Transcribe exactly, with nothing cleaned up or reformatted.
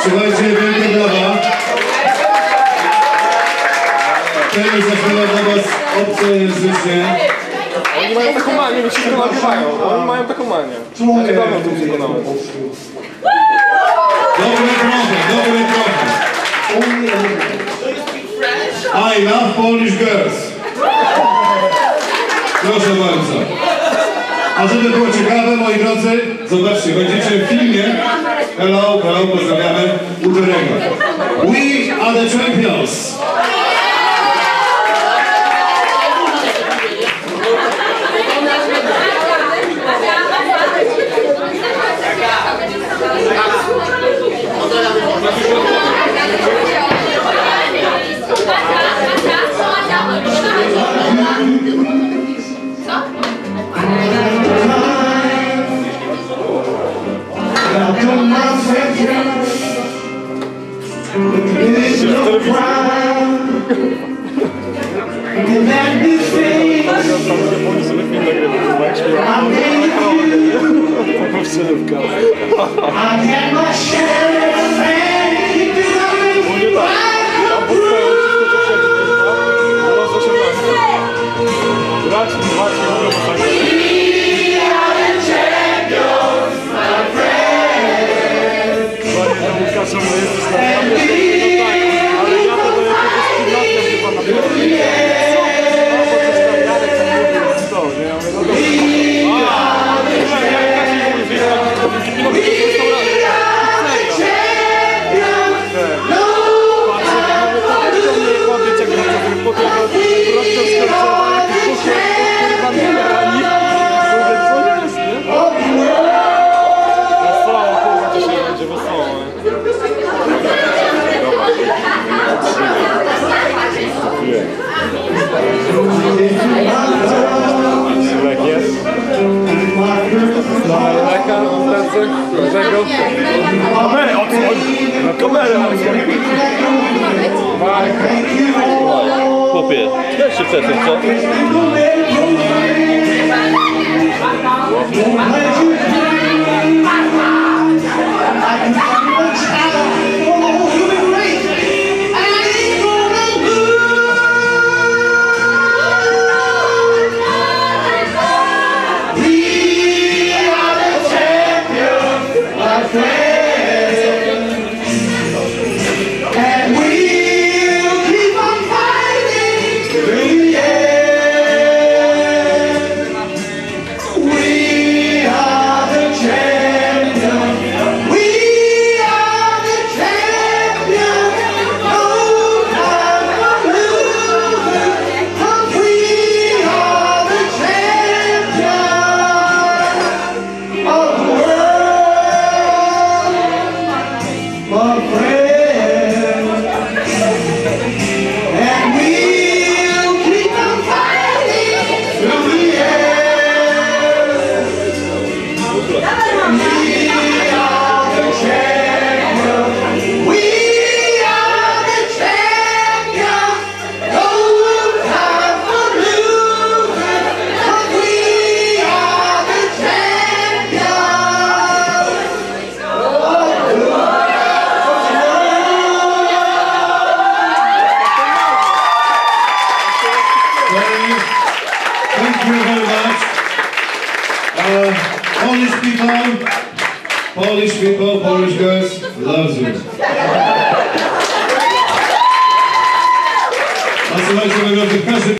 Słuchajcie, wielkie brawa. Teraz zaśpiewa dla was obcojęzycznie. Oni mają taką manię, więc się to nagrywają. Oni mają taką manię. Ja nie dawno tu przekonałem. Dobry trochę, dobry trochę. I love Polish girls. Proszę bardzo. A żeby było ciekawe, moi drodzy, zobaczcie, będziecie w filmie. Hello, hello, pozdrawiamy uczerego. We are the champions. Kamerę, na kamerę! Chłopie, też się przesuń, co? Thank you very much. Uh, Polish people, Polish people, Polish girls, loves you. A słuchajcie, każdy